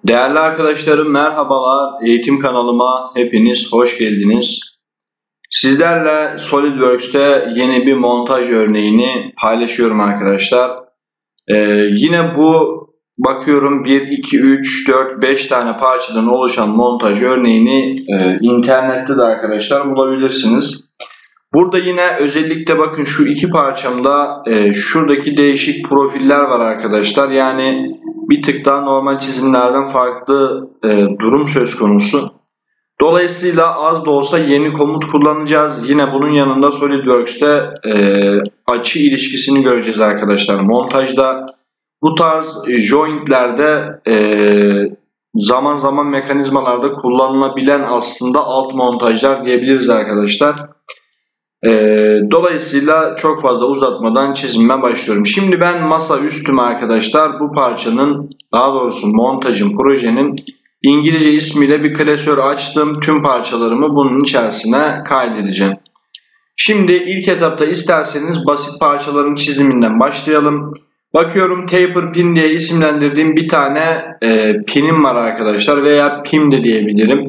Değerli arkadaşlarım merhabalar. Eğitim kanalıma hepiniz hoş geldiniz. Sizlerle SolidWorks'te yeni bir montaj örneğini paylaşıyorum arkadaşlar. Yine bu bakıyorum 1, 2, 3, 4, 5 tane parçadan oluşan montaj örneğini internette de arkadaşlar bulabilirsiniz. Burada yine özellikle bakın şu iki parçamda şuradaki değişik profiller var arkadaşlar. Yani bir tık daha normal çizimlerden farklı durum söz konusu. Dolayısıyla az da olsa yeni komut kullanacağız. Yine bunun yanında SolidWorks'te açı ilişkisini göreceğiz arkadaşlar. Montajda bu tarz jointlerde zaman zaman mekanizmalarda kullanılabilen aslında alt montajlar diyebiliriz arkadaşlar. Dolayısıyla çok fazla uzatmadan çizime başlıyorum. Şimdi ben masa üstüme arkadaşlar bu parçanın, daha doğrusu montajın, projenin İngilizce ismiyle bir klasör açtım. Tüm parçalarımı bunun içerisine kaydedeceğim. Şimdi ilk etapta isterseniz basit parçaların çiziminden başlayalım. Bakıyorum taper pin diye isimlendirdiğim bir tane pinim var arkadaşlar, veya pim de diyebilirim.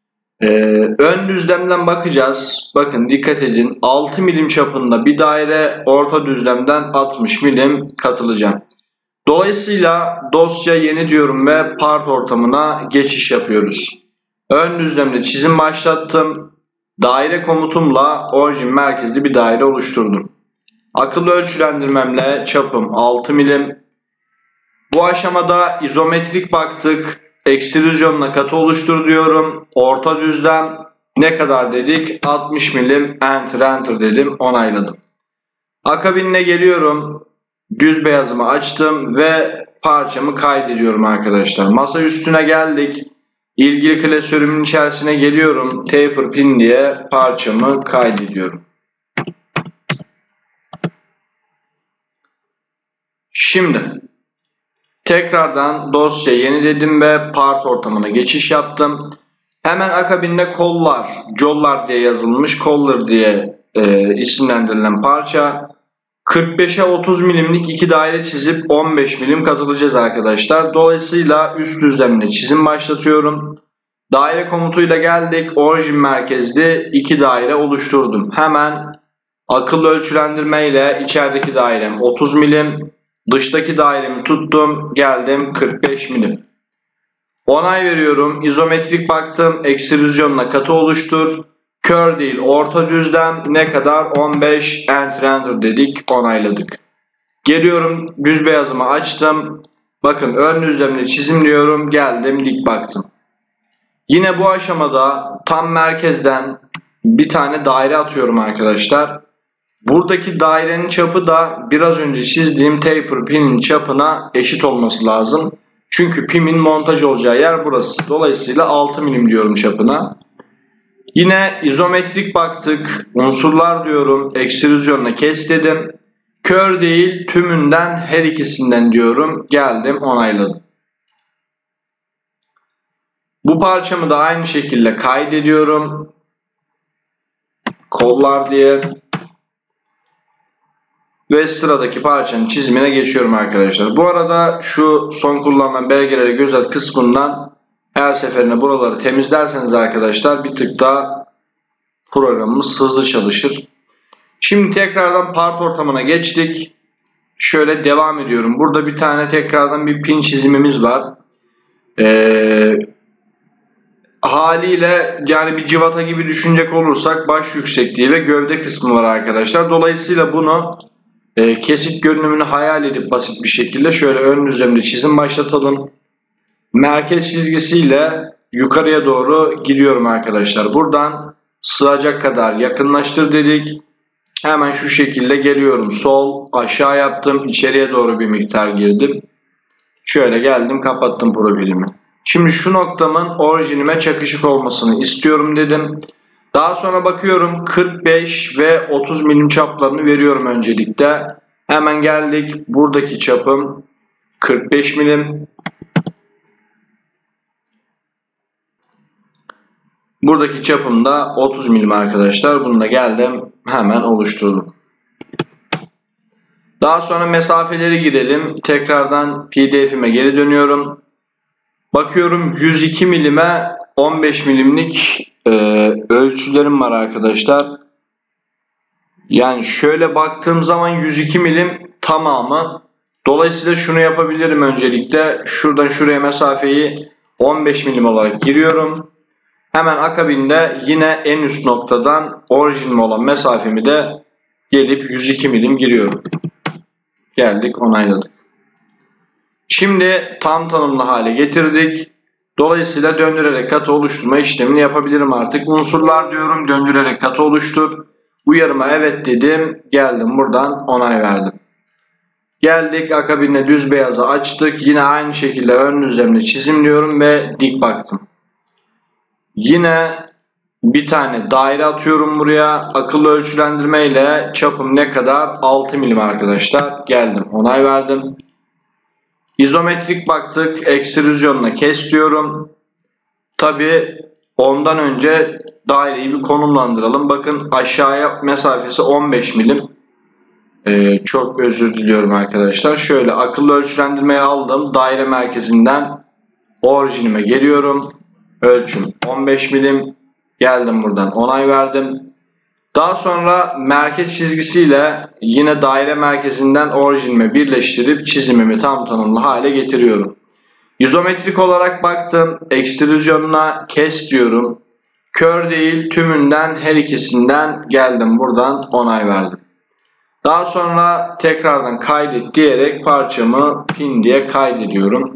Ön düzlemden bakacağız. Bakın dikkat edin. 6 milim çapında bir daire, orta düzlemden 60 milim katılacağım. Dolayısıyla dosya yeni diyorum ve part ortamına geçiş yapıyoruz. Ön düzlemde çizim başlattım. Daire komutumla orijin merkezli bir daire oluşturdum. Akıllı ölçülendirmemle çapım 6 milim. Bu aşamada izometrik baktık. Ekstrüzyonla katı oluştur diyorum. Orta düzlem ne kadar dedik? 60 milim. Enter dedim. Onayladım. Akabinine geliyorum. Düz beyazımı açtım ve parçamı kaydediyorum arkadaşlar. Masa üstüne geldik. İlgili klasörümün içerisine geliyorum. Taper pin diye parçamı kaydediyorum. Şimdi tekrardan dosya yeniledim ve part ortamına geçiş yaptım. Hemen akabinde kollar, jollar diye yazılmış, collar diye isimlendirilen parça. 45'e 30 milimlik iki daire çizip 15 milim katılacağız arkadaşlar. Dolayısıyla üst düzlemle çizim başlatıyorum. Daire komutuyla geldik. Orijin merkezli iki daire oluşturdum. Hemen akıllı ölçülendirme ile içerideki dairem 30 milim. Dıştaki dairemi tuttum. Geldim 45 milim. Onay veriyorum. İzometrik baktım. Ekstrüzyonla katı oluştur. Kör değil, orta düzlem ne kadar? 15. Enter dedik. Onayladık. Geliyorum. Düz beyazımı açtım. Bakın ön düzlemle çizimliyorum. Geldim. Dik baktım. Yine bu aşamada tam merkezden bir tane daire atıyorum arkadaşlar. Buradaki dairenin çapı da biraz önce çizdiğim taper pinin çapına eşit olması lazım. Çünkü pimin montaj olacağı yer burası. Dolayısıyla 6 milim diyorum çapına. Yine izometrik baktık. Unsurlar diyorum. Ekstrüzyonla kes dedim. Kör değil, tümünden her ikisinden diyorum. Geldim, onayladım. Bu parçamı da aynı şekilde kaydediyorum. Kollar diye. Ve sıradaki parçanın çizimine geçiyorum arkadaşlar. Bu arada şu son kullanılan belgeleri gözet kısmından her seferinde buraları temizlerseniz arkadaşlar bir tık daha programımız hızlı çalışır. Şimdi tekrardan part ortamına geçtik. Şöyle devam ediyorum. Burada bir tane tekrardan bir pin çizimimiz var. Haliyle yani bir civata gibi düşünecek olursak baş yüksekliği ve gövde kısmı var arkadaşlar. Dolayısıyla bunu kesit görünümünü hayal edip basit bir şekilde şöyle ön düzlemde çizim başlatalım. Merkez çizgisiyle yukarıya doğru gidiyorum arkadaşlar. Buradan sığacak kadar yakınlaştır dedik. Hemen şu şekilde geliyorum. Sol aşağı yaptım. İçeriye doğru bir miktar girdim. Şöyle geldim, kapattım profilimi. Şimdi şu noktamın orijinime çakışık olmasını istiyorum dedim. Daha sonra bakıyorum 45 ve 30 milim çaplarını veriyorum öncelikle. Hemen geldik. Buradaki çapım 45 milim. Buradaki çapım da 30 milim arkadaşlar. Bunu da geldim. Hemen oluşturdum. Daha sonra mesafeleri girelim. Tekrardan PDF'ime geri dönüyorum. Bakıyorum 102 milime 15 milimlik ölçülerim var arkadaşlar. Yani şöyle baktığım zaman 102 milim tamamı. Dolayısıyla şunu yapabilirim öncelikle. Şuradan şuraya mesafeyi 15 milim olarak giriyorum. Hemen akabinde yine en üst noktadan orijinal olan mesafemi de gelip 102 milim giriyorum. Geldik, onayladık. Şimdi tam tanımlı hale getirdik. Dolayısıyla döndürerek katı oluşturma işlemini yapabilirim artık. Unsurlar diyorum, döndürerek katı oluştur. Uyarıma evet dedim. Geldim buradan onay verdim. Geldik akabinde düz beyazı açtık. Yine aynı şekilde ön düzlemle çizim diyorum ve dik baktım. Yine bir tane daire atıyorum buraya. Akıllı ölçülendirme ile çapım ne kadar? 6 milim arkadaşlar. Geldim onay verdim. İzometrik baktık. Ekstrüzyonla kes diyorum. Tabi ondan önce daireyi bir konumlandıralım. Bakın aşağıya mesafesi 15 milim. Çok özür diliyorum arkadaşlar. Şöyle akıllı ölçülendirmeyi aldım. Daire merkezinden orijinime geliyorum. Ölçüm 15 milim. Geldim buradan onay verdim. Daha sonra merkez çizgisiyle yine daire merkezinden orijinime birleştirip çizimimi tam tanımlı hale getiriyorum. İzometrik olarak baktım. Ekstrüzyonuna kes diyorum. Kör değil, tümünden her ikisinden geldim buradan onay verdim. Daha sonra tekrardan kaydet diyerek parçamı pin diye kaydediyorum.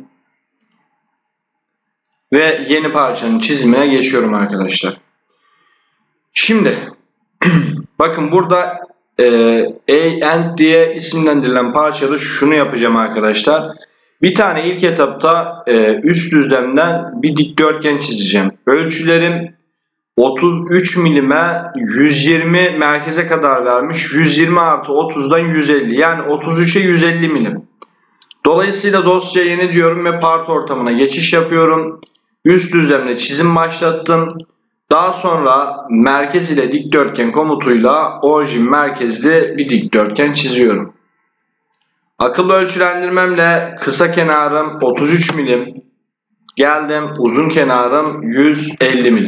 Ve yeni parçanın çizimine geçiyorum arkadaşlar. Şimdi bakın burada end diye isimlendirilen parçada şunu yapacağım arkadaşlar. Bir tane ilk etapta üst düzlemden bir dikdörtgen çizeceğim. Ölçülerim 33 milime 120 merkeze kadar vermiş. 120 artı 30'dan 150. Yani 33'e 150 milim. Dolayısıyla dosya yeni diyorum ve part ortamına geçiş yapıyorum. Üst düzlemle çizim başlattım. Daha sonra merkez ile dikdörtgen komutuyla orijin merkezli bir dikdörtgen çiziyorum. Akıllı ölçülendirmemle kısa kenarım 33 milim. Geldim uzun kenarım 150 milim.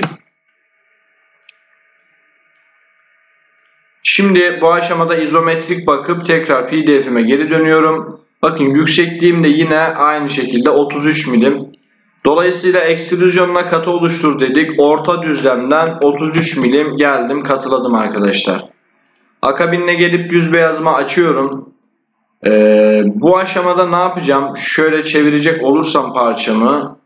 Şimdi bu aşamada izometrik bakıp tekrar PDF'ime geri dönüyorum. Bakın yüksekliğim de yine aynı şekilde 33 milim. Dolayısıyla ekstrüzyonla katı oluştur dedik. Orta düzlemden 33 milim geldim katıladım arkadaşlar. Akabinde gelip düz beyazıma açıyorum. Bu aşamada ne yapacağım? Şöyle çevirecek olursam parçamı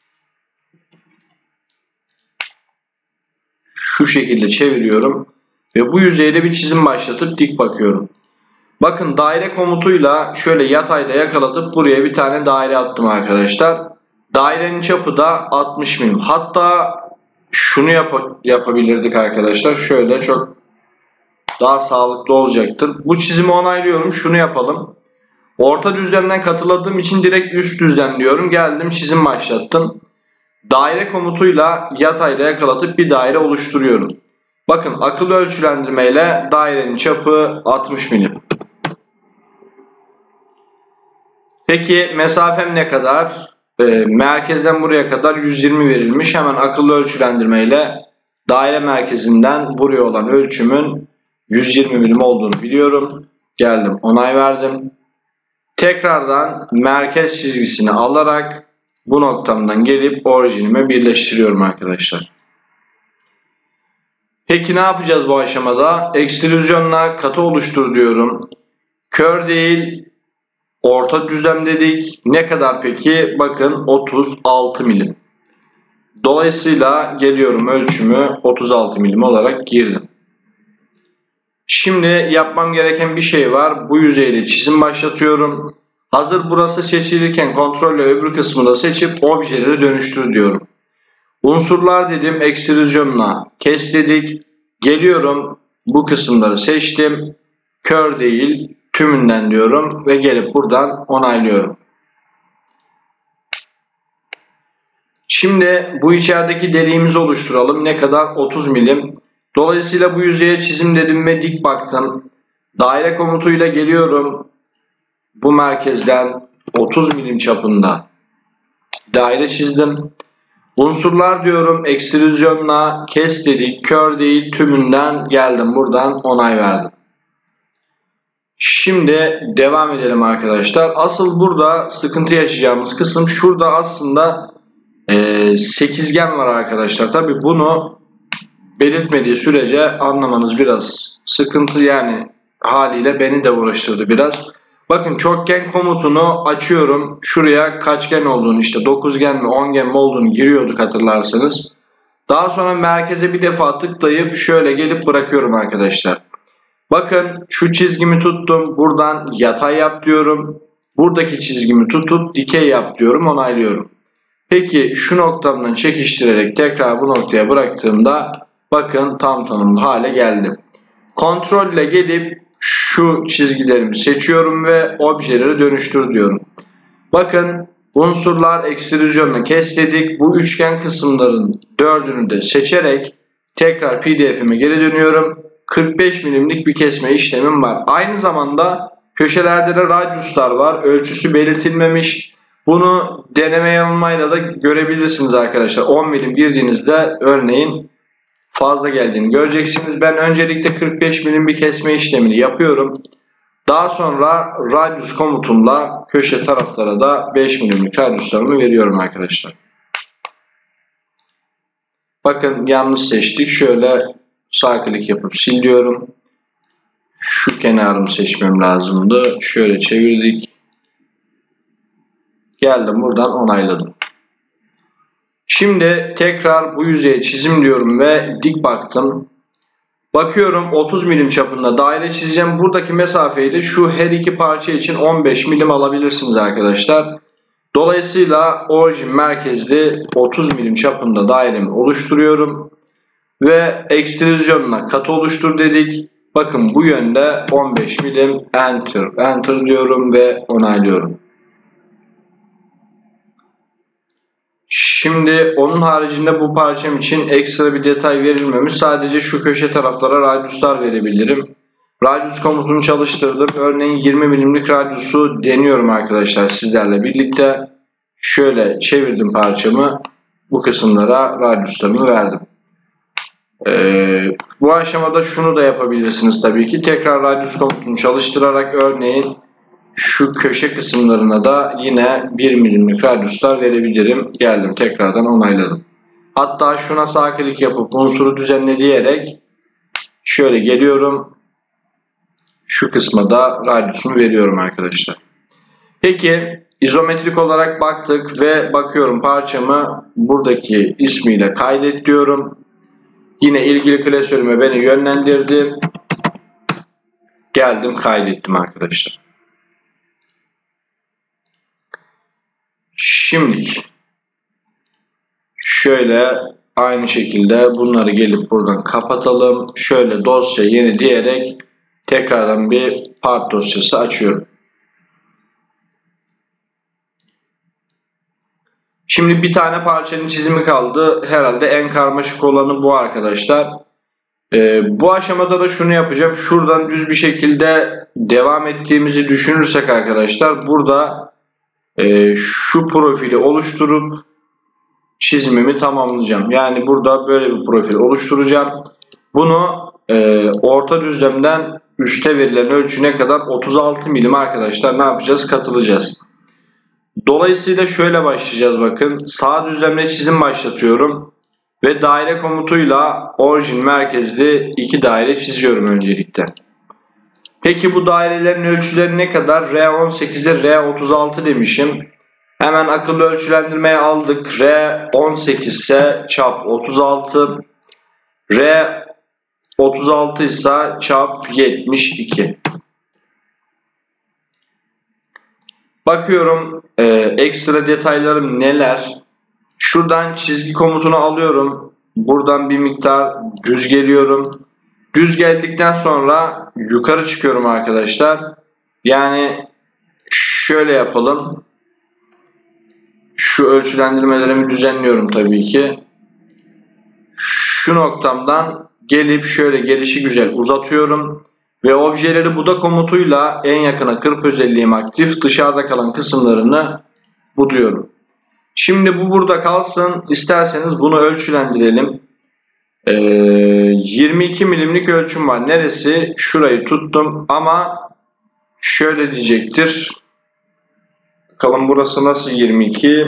şu şekilde çeviriyorum. Ve bu yüzeyde bir çizim başlatıp dik bakıyorum. Bakın daire komutuyla şöyle yatayda yakalatıp buraya bir tane daire attım arkadaşlar. Dairenin çapı da 60 milim. Hatta şunu yapabilirdik arkadaşlar. Şöyle çok daha sağlıklı olacaktır. Bu çizimi onaylıyorum. Şunu yapalım. Orta düzlemden katıladığım için direkt üst düzlem diyorum. Geldim çizim başlattım. Daire komutuyla yatayda yakalatıp bir daire oluşturuyorum. Bakın akıllı ölçülendirmeyle dairenin çapı 60 milim. Peki mesafem ne kadar? Merkezden buraya kadar 120 verilmiş. Hemen akıllı ölçülendirmeyle daire merkezinden buraya olan ölçümün 120 milim olduğunu biliyorum. Geldim onay verdim. Tekrardan merkez çizgisini alarak bu noktamdan gelip orijinime birleştiriyorum arkadaşlar. Peki ne yapacağız bu aşamada? Ekstrüzyonla katı oluştur diyorum. Kör değil, orta düzlem dedik. Ne kadar peki? Bakın 36 milim. Dolayısıyla geliyorum ölçümü 36 milim olarak girdim. Şimdi yapmam gereken bir şey var. Bu yüzeyle çizim başlatıyorum. Hazır burası seçilirken kontrolle öbür kısmı da seçip objeleri dönüştür diyorum. Unsurlar dedim, ekstrüzyonla kes dedik. Geliyorum bu kısımları seçtim. Kör değil, tümünden diyorum ve gelip buradan onaylıyorum. Şimdi bu içerideki deliğimizi oluşturalım. Ne kadar? 30 milim. Dolayısıyla bu yüzeye çizim dedim ve dik baktım. Daire komutuyla geliyorum. Bu merkezden 30 milim çapında daire çizdim. Unsurlar diyorum, ekstrüzyonla kes dedik, kör değil tümünden geldim, buradan onay verdim. Şimdi devam edelim arkadaşlar. Asıl burada sıkıntı yaşayacağımız kısım şurada aslında sekizgen var arkadaşlar. Tabi bunu belirtmediği sürece anlamanız biraz sıkıntı, yani haliyle beni de uğraştırdı biraz. Bakın çokgen komutunu açıyorum. Şuraya kaçgen olduğunu, işte dokuzgen mi 10gen mi olduğunu giriyorduk hatırlarsanız. Daha sonra merkeze bir defa tıklayıp şöyle gelip bırakıyorum arkadaşlar. Bakın şu çizgimi tuttum. Buradan yatay yap diyorum. Buradaki çizgimi tutup dikey yap diyorum. Onaylıyorum. Peki şu noktamdan çekiştirerek tekrar bu noktaya bıraktığımda bakın tam tanımlı hale geldi. Kontrol ile gelip şu çizgilerimi seçiyorum ve objeleri dönüştür diyorum. Bakın unsurlar ekstrüzyonla kes dedik. Bu üçgen kısımların dördünü de seçerek tekrar pdf'ime geri dönüyorum. 45 milimlik bir kesme işlemim var. Aynı zamanda köşelerde de radyuslar var. Ölçüsü belirtilmemiş. Bunu deneme yanılmayla da görebilirsiniz arkadaşlar. 10 milim girdiğinizde örneğin fazla geldiğini göreceksiniz. Ben öncelikle 45 milim bir kesme işlemini yapıyorum. Daha sonra radius komutumla köşe taraflara da 5 milimlik radyuslarımı veriyorum arkadaşlar. Bakın yanlış seçtik. Şöyle sağ klik yapıp siliyorum. Şu kenarımı seçmem lazımdı. Şöyle çevirdik. Geldim buradan onayladım. Şimdi tekrar bu yüzeye çizim diyorum ve dik baktım. Bakıyorum 30 milim çapında daire çizeceğim. Buradaki mesafeyi de şu her iki parça için 15 milim alabilirsiniz arkadaşlar. Dolayısıyla orijin merkezli 30 milim çapında dairemi oluşturuyorum. Ve ekstrüzyonla katı oluştur dedik. Bakın bu yönde 15 milim, enter diyorum ve onaylıyorum. Şimdi onun haricinde bu parçam için ekstra bir detay verilmemiş. Sadece şu köşe taraflara radyuslar verebilirim. Radius komutunu çalıştırdım. Örneğin 20 milimlik radyusu deniyorum arkadaşlar sizlerle birlikte. Şöyle çevirdim parçamı. Bu kısımlara radyuslarını verdim. Bu aşamada şunu da yapabilirsiniz tabii ki. Tekrar radius komutunu çalıştırarak örneğin şu köşe kısımlarına da yine 1 milimlik radyuslar verebilirim. Geldim tekrardan onayladım. Hatta şuna sağ klik yapıp unsuru düzenle diyerek şöyle geliyorum. Şu kısma da radyusunu veriyorum arkadaşlar. Peki izometrik olarak baktık ve bakıyorum parçamı buradaki ismiyle kaydet diyorum. Yine ilgili klasörüme beni yönlendirdi. Geldim kaydettim arkadaşlar. Şimdi şöyle aynı şekilde bunları gelip buradan kapatalım. Şöyle dosya yeni diyerek tekrardan bir part dosyası açıyorum. Şimdi bir tane parçanın çizimi kaldı. Herhalde en karmaşık olanı bu arkadaşlar. Bu aşamada da şunu yapacağım. Şuradan düz bir şekilde devam ettiğimizi düşünürsek arkadaşlar burada şu profili oluşturup çizimimi tamamlayacağım. Yani burada böyle bir profil oluşturacağım. Bunu orta düzlemden üste verilen ölçüne kadar 36 milim arkadaşlar ne yapacağız? Katılacağız. Dolayısıyla şöyle başlayacağız bakın. Sağ düzlemle çizim başlatıyorum. Ve daire komutuyla orijin merkezli iki daire çiziyorum öncelikle. Peki bu dairelerin ölçüleri ne kadar? R18'e R36 demişim. Hemen akıllı ölçülendirmeye aldık. R18 ise çap 36. R36 ise çap 72. Bakıyorum ekstra detaylarım neler. Şuradan çizgi komutunu alıyorum. Buradan bir miktar düz geliyorum. Düz geldikten sonra yukarı çıkıyorum arkadaşlar. Yani şöyle yapalım. Şu ölçülendirmelerimi düzenliyorum tabii ki. Şu noktamdan gelip şöyle gelişi güzel uzatıyorum. Ve objeleri buda komutuyla en yakına kırp özelliğim aktif. Dışarıda kalan kısımlarını buduyorum. Şimdi bu burada kalsın. İsterseniz bunu ölçülendirelim. 22 milimlik ölçüm var. Neresi? Şurayı tuttum ama şöyle diyecektir. Bakalım burası nasıl 22?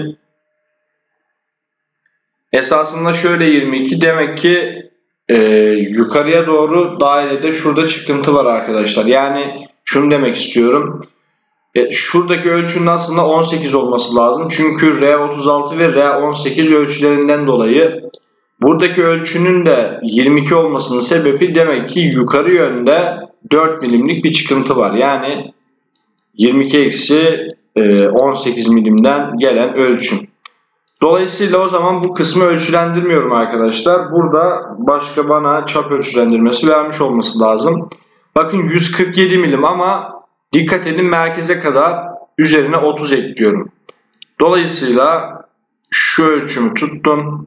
Esasında şöyle 22. Demek ki yukarıya doğru dairede şurada çıkıntı var arkadaşlar. Yani şunu demek istiyorum. Şuradaki ölçünün aslında 18 olması lazım. Çünkü R36 ve R18 ölçülerinden dolayı buradaki ölçünün de 22 olmasının sebebi demek ki yukarı yönde 4 milimlik bir çıkıntı var. Yani 22 eksi 18 milimden gelen ölçüm. Dolayısıyla o zaman bu kısmı ölçülendirmiyorum arkadaşlar. Burada başka bana çap ölçülendirmesi vermiş olması lazım. Bakın 147 milim ama dikkat edin merkeze kadar üzerine 30 ekliyorum. Dolayısıyla şu ölçümü tuttum.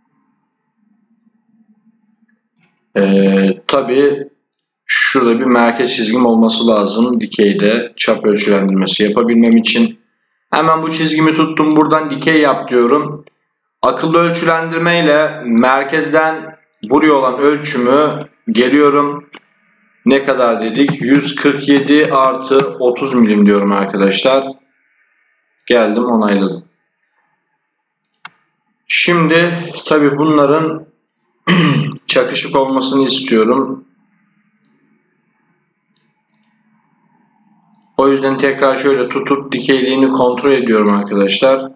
Tabii şurada bir merkez çizgim olması lazım. Dikeyde çap ölçülendirmesi yapabilmem için. Hemen bu çizgimi tuttum. Buradan dikey yap diyorum. Akıllı ölçülendirme ile merkezden buraya olan ölçümü geliyorum. Ne kadar dedik? 147 artı 30 milim diyorum arkadaşlar. Geldim, onayladım. Şimdi tabii bunların çakışık olmasını istiyorum. O yüzden tekrar şöyle tutup dikeyliğini kontrol ediyorum arkadaşlar.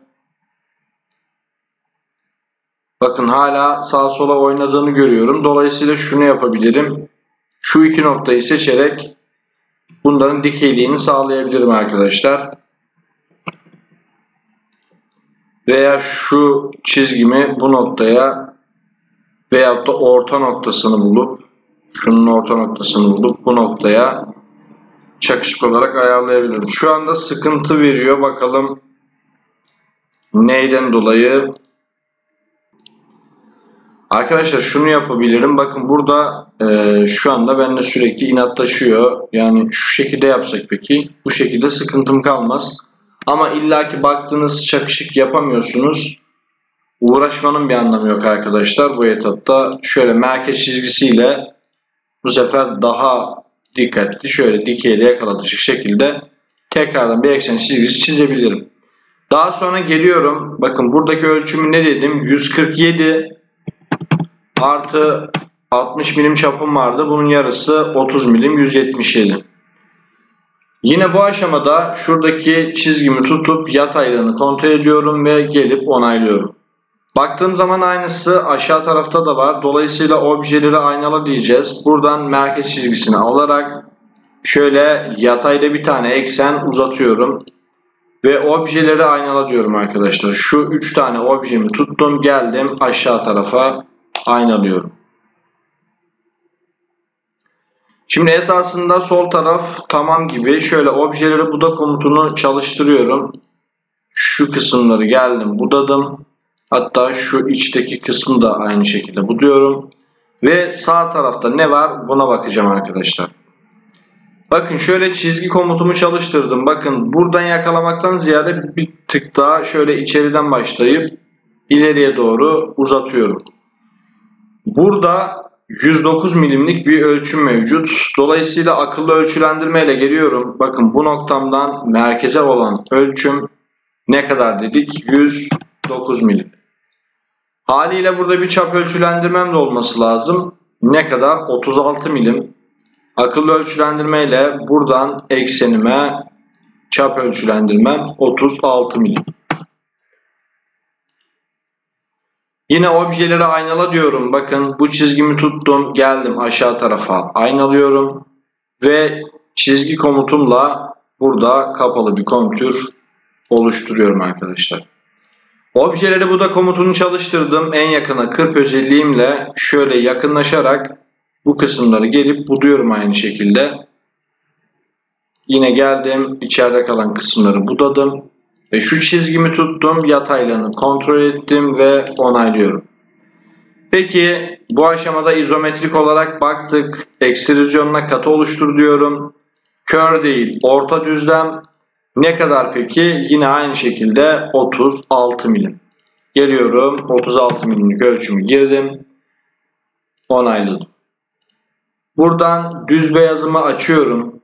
Bakın hala sağa sola oynadığını görüyorum. Dolayısıyla şunu yapabilirim. Şu iki noktayı seçerek bunların dikeyliğini sağlayabilirim arkadaşlar. Veya şu çizgimi bu noktaya veyahut da orta noktasını bulup şunun orta noktasını bulup bu noktaya çakışık olarak ayarlayabilirim. Şu anda sıkıntı veriyor. Bakalım neyden dolayı? Arkadaşlar şunu yapabilirim. Bakın burada şu anda benimle sürekli inatlaşıyor. Yani şu şekilde yapsak peki. Bu şekilde sıkıntım kalmaz. Ama illaki baktığınız çakışık yapamıyorsunuz. Uğraşmanın bir anlamı yok arkadaşlar bu etapta. Şöyle merkez çizgisiyle bu sefer daha dikkatli şöyle dikeyle yakalatacak şekilde tekrardan bir eksen çizgisi çizebilirim. Daha sonra geliyorum. Bakın buradaki ölçümü ne dedim? 147 artı 60 milim çapım vardı. Bunun yarısı 30 milim, 177. Yine bu aşamada şuradaki çizgimi tutup yataylığını kontrol ediyorum ve gelip onaylıyorum. Baktığım zaman aynısı aşağı tarafta da var. Dolayısıyla objeleri aynala diyeceğiz. Buradan merkez çizgisini alarak şöyle yatayda bir tane eksen uzatıyorum. Ve objeleri aynala diyorum arkadaşlar. Şu 3 tane objemi tuttum, geldim aşağı tarafa aynalıyorum. Şimdi esasında sol taraf tamam gibi. Şöyle objeleri buda komutunu çalıştırıyorum. Şu kısımları geldim budadım. Hatta şu içteki kısmı da aynı şekilde buduyorum. Ve sağ tarafta ne var buna bakacağım arkadaşlar. Bakın şöyle çizgi komutumu çalıştırdım. Bakın buradan yakalamaktan ziyade bir tık daha şöyle içeriden başlayıp ileriye doğru uzatıyorum. Burada 109 milimlik bir ölçüm mevcut. Dolayısıyla akıllı ölçülendirme ile geliyorum. Bakın bu noktamdan merkeze olan ölçüm ne kadar dedik? 109 milim. Haliyle burada bir çap ölçülendirmem de olması lazım. Ne kadar? 36 milim. Akıllı ölçülendirme ile buradan eksenime çap ölçülendirmem 36 milim. Yine objeleri aynala diyorum. Bakın bu çizgimi tuttum. Geldim aşağı tarafa aynalıyorum. Ve çizgi komutumla burada kapalı bir kontür oluşturuyorum arkadaşlar. Objeleri buda komutunu çalıştırdım. En yakına kırp özelliğimle şöyle yakınlaşarak bu kısımları gelip buduyorum aynı şekilde. Yine geldim içeride kalan kısımları budadım. Ve şu çizgimi tuttum, yataylığını kontrol ettim ve onaylıyorum. Peki bu aşamada izometrik olarak baktık. Ekstrüzyonuna katı oluştur diyorum. Kör değil, orta düzlem. Ne kadar peki? Yine aynı şekilde 36 milim. Geliyorum. 36 milimlik ölçümü girdim. Onayladım. Buradan düz beyazımı açıyorum.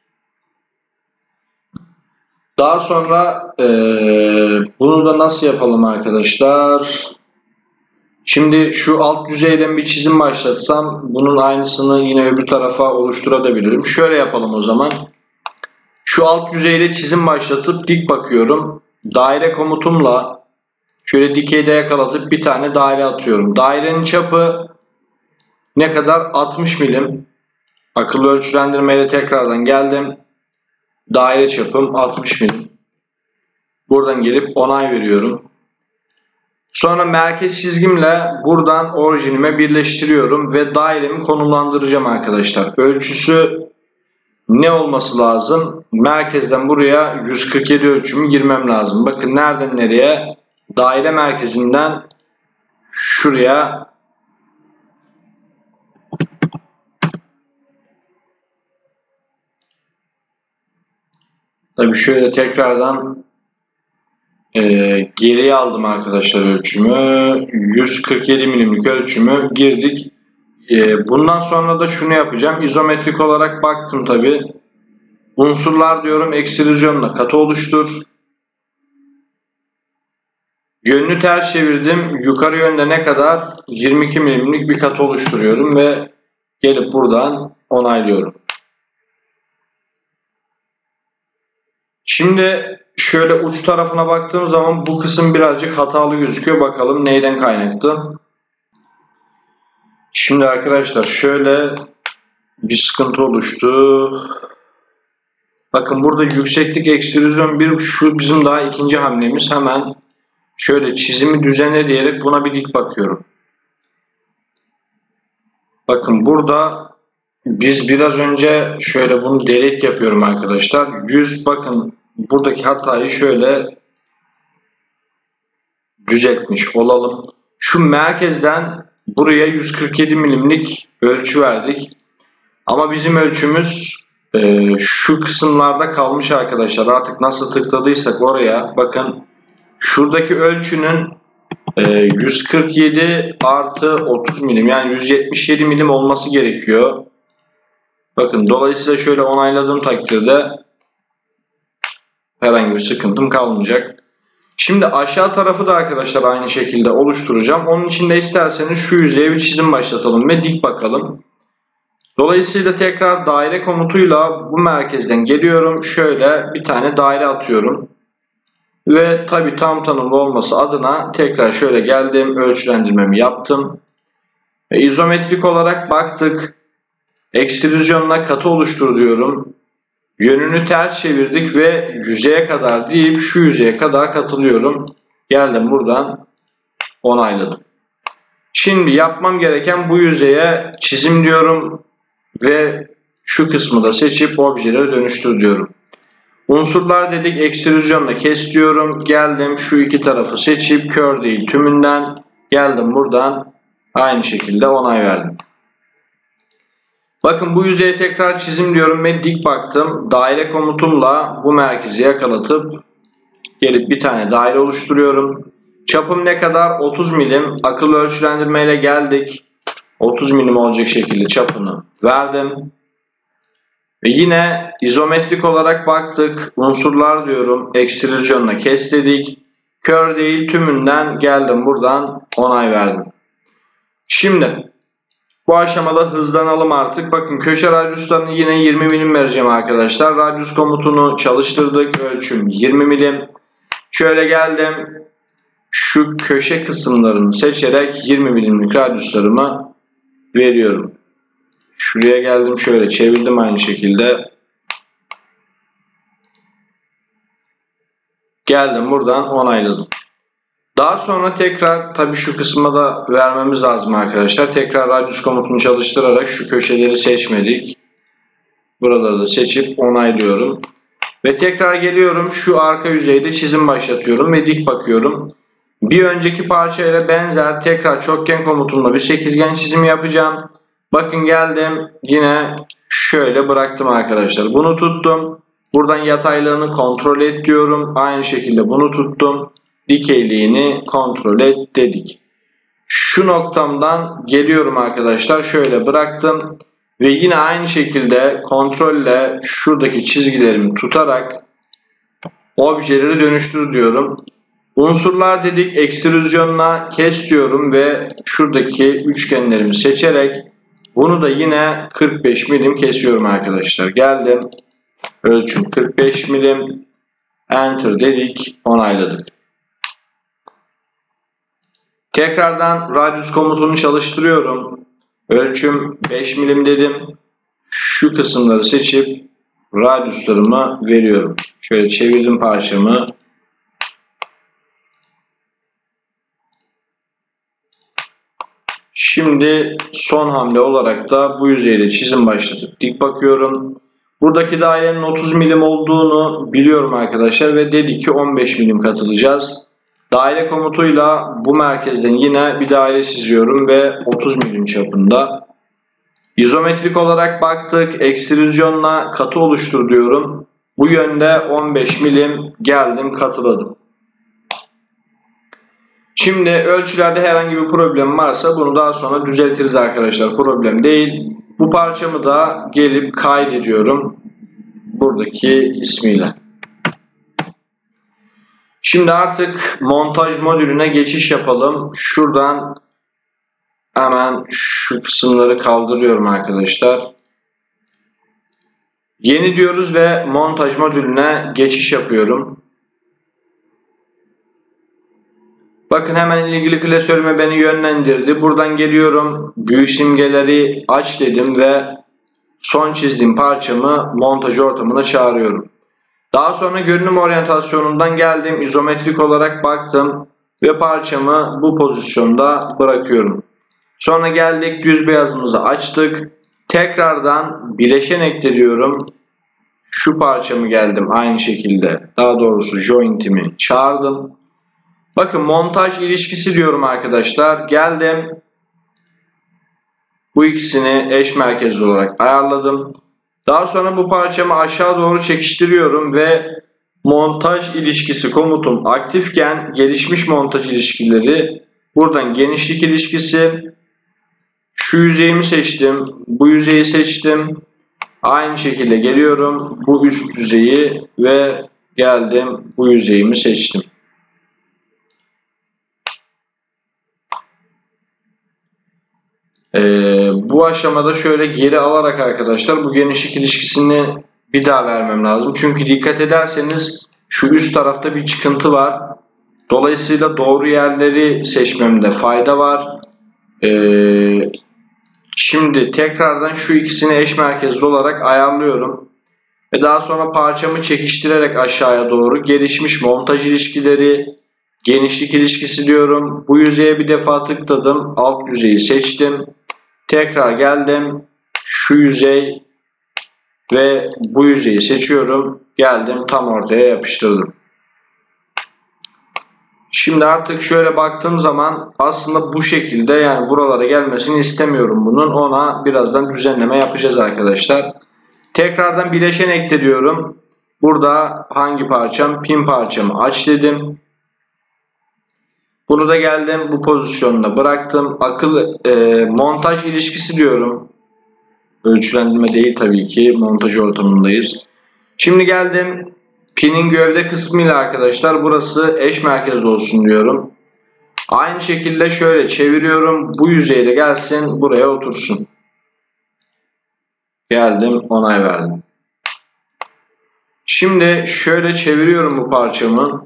Daha sonra bunu da nasıl yapalım arkadaşlar? Şimdi şu alt yüzeyden bir çizim başlatsam bunun aynısını yine öbür tarafa oluşturabilirim. Şöyle yapalım o zaman. Şu alt yüzeyle çizim başlatıp dik bakıyorum. Daire komutumla şöyle dikeyde yakalatıp bir tane daire atıyorum. Dairenin çapı ne kadar? 60 milim. Akıllı ölçülendirmeyle tekrardan geldim. Daire çapım 60 milim. Buradan gelip onay veriyorum. Sonra merkez çizgimle buradan orijinime birleştiriyorum ve dairemi konumlandıracağım arkadaşlar. Ölçüsü ne olması lazım? Merkezden buraya 147 ölçümü girmem lazım. Bakın nereden nereye? Daire merkezinden şuraya tabii şöyle tekrardan geriye aldım arkadaşlar ölçümü. 147 milimlik ölçümü girdik. Bundan sonra da şunu yapacağım. İzometrik olarak baktım tabii. Unsurlar diyorum, ekstrüzyonla katı oluştur. Yönünü ters çevirdim. Yukarı yönde ne kadar? 22 milimlik bir katı oluşturuyorum ve gelip buradan onaylıyorum. Şimdi şöyle uç tarafına baktığım zaman bu kısım birazcık hatalı gözüküyor. Bakalım neyden kaynaklı? Şimdi arkadaşlar şöyle bir sıkıntı oluştu. Bakın burada yükseklik ekstrüzyon 1, şu bizim daha ikinci hamlemiz. Hemen şöyle çizimi düzenle diyerek buna bir dik bakıyorum. Bakın burada biz biraz önce şöyle bunu delete yapıyorum arkadaşlar. 100, bakın buradaki hatayı şöyle düzeltmiş olalım. Şu merkezden buraya 147 milimlik ölçü verdik. Ama bizim ölçümüz şu kısımlarda kalmış arkadaşlar. Artık nasıl tıkladıysak oraya bakın. Şuradaki ölçünün 147 artı 30 milim, yani 177 milim olması gerekiyor. Bakın dolayısıyla şöyle onayladığım takdirde herhangi bir sıkıntım kalmayacak. Şimdi aşağı tarafı da arkadaşlar aynı şekilde oluşturacağım. Onun için de isterseniz şu yüzeye bir çizim başlatalım ve dik bakalım. Dolayısıyla tekrar daire komutuyla bu merkezden geliyorum. Şöyle bir tane daire atıyorum. Ve tabi tam tanımlı olması adına tekrar şöyle geldim. Ölçülendirmemi yaptım. Ve izometrik olarak baktık. Ekstrüzyonla katı oluştur diyorum. Yönünü ters çevirdik ve yüzeye kadar deyip şu yüzeye kadar katılıyorum. Geldim buradan onayladım. Şimdi yapmam gereken bu yüzeye çizim diyorum ve şu kısmı da seçip objelere dönüştür diyorum. Unsurlar dedik, ekstrüzyonla kes diyorum. Geldim şu iki tarafı seçip kör değil tümünden geldim buradan aynı şekilde onay verdim. Bakın bu yüzeye tekrar çizim diyorum ve dik baktım. Daire komutumla bu merkezi yakalatıp gelip bir tane daire oluşturuyorum. Çapım ne kadar? 30 milim. Akıllı ölçülendirmeyle geldik. 30 milim olacak şekilde çapını verdim. Ve yine izometrik olarak baktık. Unsurlar diyorum. Ekstrüzyonla kes dedik. Kör değil tümünden geldim buradan onay verdim. Şimdi bu aşamada hızlanalım artık. Bakın köşe radyuslarını yine 20 milim vereceğim arkadaşlar. Radyus komutunu çalıştırdık. Ölçüm 20 milim. Şöyle geldim. Şu köşe kısımlarını seçerek 20 milimlik radyuslarımı veriyorum. Şuraya geldim, şöyle çevirdim aynı şekilde. Geldim buradan onayladım. Daha sonra tekrar tabii şu kısma da vermemiz lazım arkadaşlar. Tekrar radyus komutunu çalıştırarak şu köşeleri seçmedik. Buraları da seçip onaylıyorum. Ve tekrar geliyorum şu arka yüzeyde çizim başlatıyorum ve dik bakıyorum. Bir önceki parçayla benzer tekrar çokgen komutumla bir sekizgen çizimi yapacağım. Bakın geldim yine şöyle bıraktım arkadaşlar. Bunu tuttum. Buradan yataylığını kontrol et diyorum. Aynı şekilde bunu tuttum. Dikeyliğini kontrol et dedik. Şu noktamdan geliyorum arkadaşlar. Şöyle bıraktım. Ve yine aynı şekilde kontrolle şuradaki çizgilerimi tutarak objeleri dönüştür diyorum. Unsurlar dedik. Ekstrüzyonla kes diyorum ve şuradaki üçgenlerimi seçerek bunu da yine 45 milim kesiyorum arkadaşlar. Geldim. Ölçüm 45 milim. Enter dedik. Onayladık. Tekrardan radius komutunu çalıştırıyorum. Ölçüm 5 milim dedim. Şu kısımları seçip radiuslarımı veriyorum. Şöyle çevirdim parçamı. Şimdi son hamle olarak da bu yüzeyle çizim başlatıp dik bakıyorum. Buradaki dairenin 30 milim olduğunu biliyorum arkadaşlar ve dedik ki 15 milim katılacağız. Daire komutuyla bu merkezden yine bir daire çiziyorum ve 30 milim çapında. İzometrik olarak baktık. Ekstrüzyonla katı oluştur diyorum. Bu yönde 15 milim geldim katıladım. Şimdi ölçülerde herhangi bir problem varsa bunu daha sonra düzeltiriz arkadaşlar. Problem değil. Bu parçamı da gelip kaydediyorum. Buradaki ismiyle. Şimdi artık montaj modülüne geçiş yapalım. Şuradan hemen şu kısımları kaldırıyorum arkadaşlar. Yeni diyoruz ve montaj modülüne geçiş yapıyorum. Bakın hemen ilgili klasörüme beni yönlendirdi. Buradan geliyorum. Büyük simgeleri aç dedim ve son çizdiğim parçamı montaj ortamına çağırıyorum. Daha sonra görünüm oryantasyonundan geldim. İzometrik olarak baktım ve parçamı bu pozisyonda bırakıyorum. Sonra geldik, düz beyazımızı açtık. Tekrardan bileşen ekle diyorum. Şu parçamı geldim aynı şekilde. Daha doğrusu joint'imi çağırdım. Bakın montaj ilişkisi diyorum arkadaşlar. Geldim. Bu ikisini eş merkezli olarak ayarladım. Daha sonra bu parçamı aşağı doğru çekiştiriyorum ve montaj ilişkisi komutum aktifken gelişmiş montaj ilişkileri buradan genişlik ilişkisi, şu yüzeyimi seçtim, bu yüzeyi seçtim. Aynı şekilde geliyorum bu üst yüzeyi ve geldim bu yüzeyimi seçtim. Bu aşamada şöyle geri alarak arkadaşlar bu genişlik ilişkisini bir daha vermem lazım. Çünkü dikkat ederseniz şu üst tarafta bir çıkıntı var. Dolayısıyla doğru yerleri seçmemde fayda var. Şimdi tekrardan şu ikisini eş merkezli olarak ayarlıyorum. Ve daha sonra parçamı çekiştirerek aşağıya doğru gelişmiş montaj ilişkileri, genişlik ilişkisi diyorum. Bu yüzeye bir defa tıkladım. Alt yüzeyi seçtim. Tekrar geldim. Şu yüzey ve bu yüzeyi seçiyorum. Geldim tam ortaya yapıştırdım. Şimdi artık şöyle baktığım zaman aslında bu şekilde, yani buralara gelmesini istemiyorum bunun. Ona birazdan düzenleme yapacağız arkadaşlar. Tekrardan bileşen ekle diyorum. Burada hangi parçam? Pin parçamı aç dedim. Bunu da geldim bu pozisyonda bıraktım. Montaj ilişkisi diyorum. Ölçülendirme değil tabii ki. Montaj ortamındayız. Şimdi geldim. Pinin gövde kısmıyla arkadaşlar burası eş merkezli olsun diyorum. Aynı şekilde şöyle çeviriyorum. Bu yüzeyle gelsin buraya otursun. Geldim onay verdim. Şimdi şöyle çeviriyorum bu parçamı.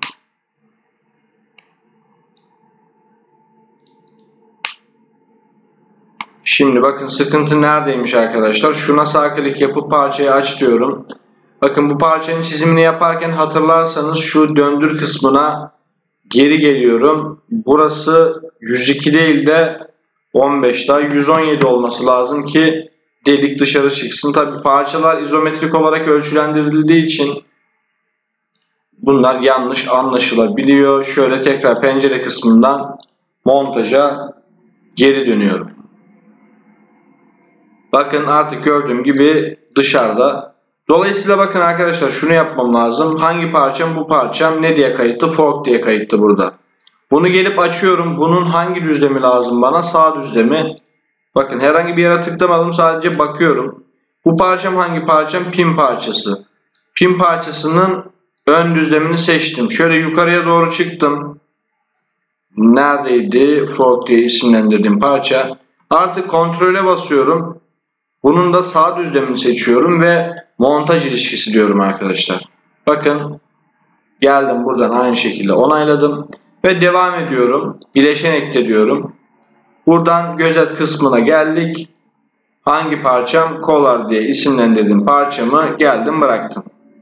Şimdi bakın sıkıntı neredeymiş arkadaşlar. Şuna sağ klik yapıp parçayı aç diyorum. Bakın bu parçanın çizimini yaparken hatırlarsanız şu döndür kısmına geri geliyorum. Burası 102 değil de 15 daha 117 olması lazım ki delik dışarı çıksın. Tabi parçalar izometrik olarak ölçülendirildiği için bunlar yanlış anlaşılabiliyor. Şöyle tekrar pencere kısmından montaja geri dönüyorum. Bakın artık gördüğüm gibi dışarıda Dolayısıyla bakın arkadaşlar şunu yapmam lazım. Hangi parçam? Bu parçam ne diye kayıtlı? Fork diye kayıtlı burada. Bunu gelip açıyorum. Bunun hangi düzlemi lazım bana? Sağ düzlemi. Bakın herhangi bir yere tıklamadım. Sadece bakıyorum. Bu parçam hangi parçam? Pin parçası. Pin parçasının ön düzlemini seçtim. Şöyle yukarıya doğru çıktım. Neredeydi? Fork diye isimlendirdiğim parça. Artık kontrole basıyorum. Bunun da sağ düzlemini seçiyorum ve montaj ilişkisi diyorum arkadaşlar. Bakın geldim buradan aynı şekilde onayladım ve devam ediyorum. Bileşen ekle diyorum. Buradan gözet kısmına geldik. Hangi parçam? Collar diye isimlendirdiğim parçamı geldim bıraktım.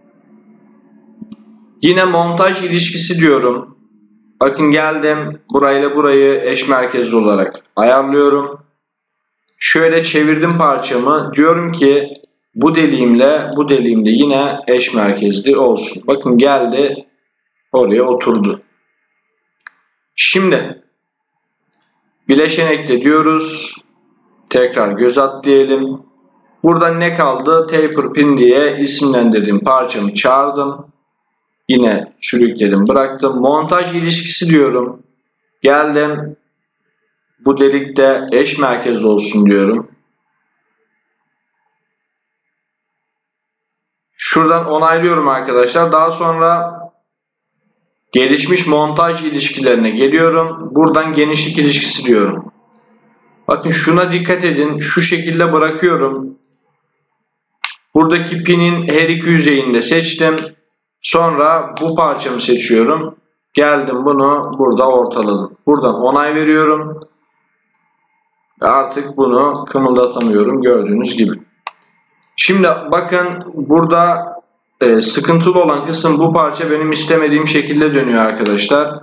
Yine montaj ilişkisi diyorum. Bakın geldim burayla burayı eş merkezli olarak ayarlıyorum. Şöyle çevirdim parçamı. Diyorum ki bu deliğimle bu deliğimde yine eş merkezli olsun. Bakın geldi oraya oturdu. Şimdi bileşen ekle diyoruz. Tekrar göz at diyelim. Burada ne kaldı? Taper pin diye isimlendirdiğim parçamı çağırdım. Yine sürükledim bıraktım. Montaj ilişkisi diyorum. Geldim. Bu delikte eş merkezli olsun diyorum. Şuradan onaylıyorum arkadaşlar. Daha sonra gelişmiş montaj ilişkilerine geliyorum. Buradan genişlik ilişkisi diyorum. Bakın şuna dikkat edin. Şu şekilde bırakıyorum. Buradaki pinin her iki yüzeyini de seçtim. Sonra bu parçamı seçiyorum. Geldim bunu burada ortaladım. Buradan onay veriyorum. Artık bunu kımıldatamıyorum gördüğünüz gibi. Şimdi bakın burada sıkıntılı olan kısım bu parça benim istemediğim şekilde dönüyor arkadaşlar.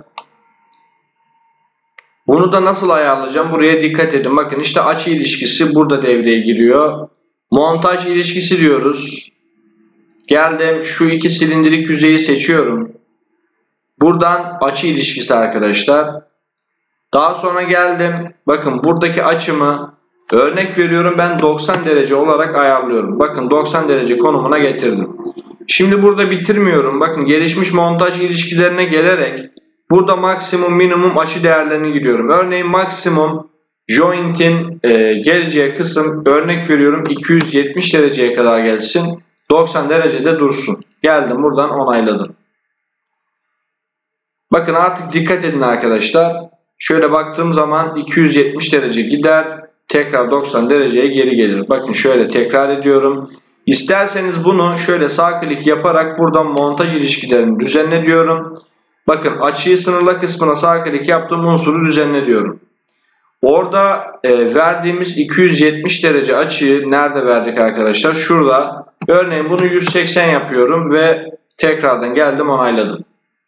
Bunu da nasıl ayarlayacağım? Buraya dikkat edin. Bakın işte açı ilişkisi burada devreye giriyor. Montaj ilişkisi diyoruz. Geldim şu iki silindirik yüzeyi seçiyorum. Buradan açı ilişkisi arkadaşlar. Daha sonra geldim. Bakın buradaki açımı örnek veriyorum ben 90 derece olarak ayarlıyorum. Bakın 90 derece konumuna getirdim. Şimdi burada bitirmiyorum. Bakın gelişmiş montaj ilişkilerine gelerek burada maksimum minimum açı değerlerini giriyorum. Örneğin maksimum joint'in geleceği kısım örnek veriyorum 270 dereceye kadar gelsin. 90 derecede dursun. Geldim buradan onayladım. Bakın artık dikkat edin arkadaşlar. Şöyle baktığım zaman 270 derece gider. Tekrar 90 dereceye geri gelir. Bakın şöyle tekrar ediyorum. İsterseniz bunu şöyle sağ klik yaparak buradan montaj ilişkilerini düzenle diyorum. Bakın açıyı sınırla kısmına sağ klik yaptım, unsuru düzenle diyorum. Orada verdiğimiz 270 derece açıyı nerede verdik arkadaşlar? Şurada. Örneğin bunu 180 yapıyorum ve tekrardan geldim onayladım.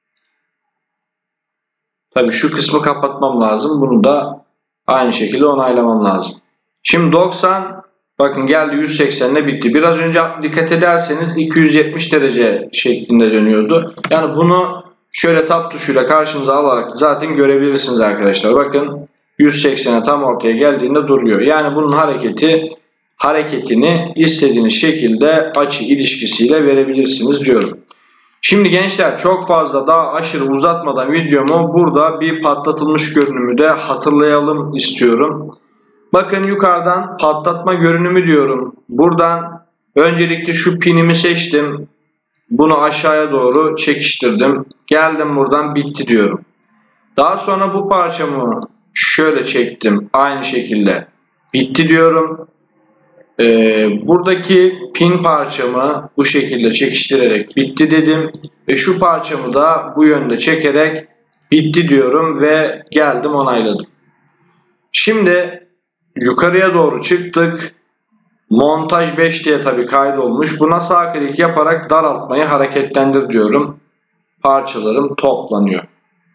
Tabii şu kısmı kapatmam lazım. Bunu da aynı şekilde onaylamam lazım. Şimdi 90 bakın geldi 180'le bitti. Biraz önce dikkat ederseniz 270 derece şeklinde dönüyordu. Yani bunu şöyle tab tuşuyla karşınıza alarak zaten görebilirsiniz arkadaşlar. Bakın 180'e tam ortaya geldiğinde duruyor. Yani bunun hareketini istediğiniz şekilde açı ilişkisiyle verebilirsiniz diyorum. Şimdi gençler çok fazla daha aşırı uzatmadan videomu burada bir patlatılmış görünümü de hatırlayalım istiyorum. Bakın yukarıdan patlatma görünümü diyorum. Buradan öncelikle şu pinimi seçtim. Bunu aşağıya doğru çekiştirdim. Geldim buradan bitti diyorum. Daha sonra bu parçamı şöyle çektim. Aynı şekilde bitti diyorum. Buradaki pin parçamı bu şekilde çekiştirerek bitti dedim ve şu parçamı da bu yönde çekerek bitti diyorum ve geldim onayladım. Şimdi yukarıya doğru çıktık. Montaj 5 diye tabii kaydolmuş. Buna sağ klik yaparak daraltmayı hareketlendir diyorum. Parçalarım toplanıyor.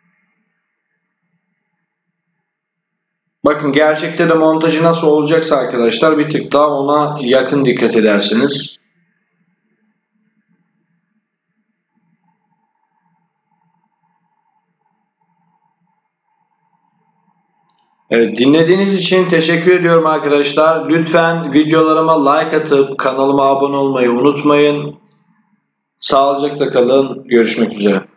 Bakın gerçekte de montajı nasıl olacaksa arkadaşlar bir tık daha ona yakın dikkat edersiniz. Evet, dinlediğiniz için teşekkür ediyorum arkadaşlar. Lütfen videolarıma like atıp kanalıma abone olmayı unutmayın. Sağlıcakla kalın. Görüşmek üzere.